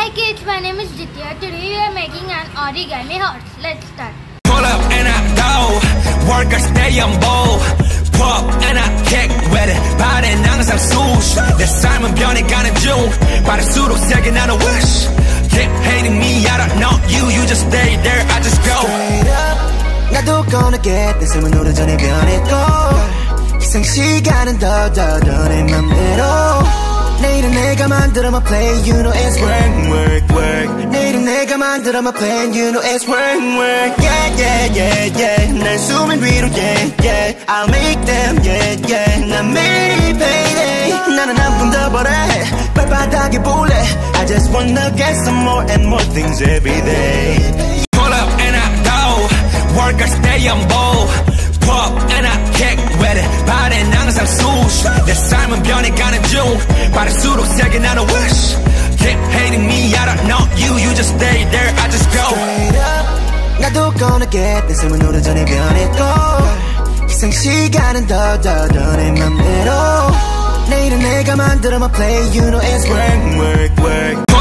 Hi kids, my name is Jitya. Today we are making an origami horse. Let's start. Pull up and I go, work I stay on bold. Pop and I kick with it, 발엔 항상 swoosh. 내 삶은 변해가는 중, 빠를수록 세게 나는 wish. Keep hating me, I don't know you, you just stay there, I just go. Straight up, 나도 gonna get this. 삶은 오래전에 변했고, 희생 시간은 더 내 맘대로. 내일은 내가 만들어 my play, you know it's work. 내일은 내가 만들어 my plan, you know it's work. Yeah. 날 수면 위로, yeah. I'll make them, yeah. 난 매일이 payday. 나는 한 푼 더 벌어, 발바닥에 볼래. I just wanna get some more and more things every day. Pull up and I go, work I stay on bold. Pop and I kick with it, 발엔 항상 swoosh. 내 삶은 변해가는 중, 빠를수록 세게 나는 wish. Keep hating me, I don't know you, you just stay there, I just go. Straight up, 나도 gonna get this. 삶은 오래전에 변했고, 희생 시간은 더 내 맘대로. 내일은 내가 만들어 my play, you know it's work.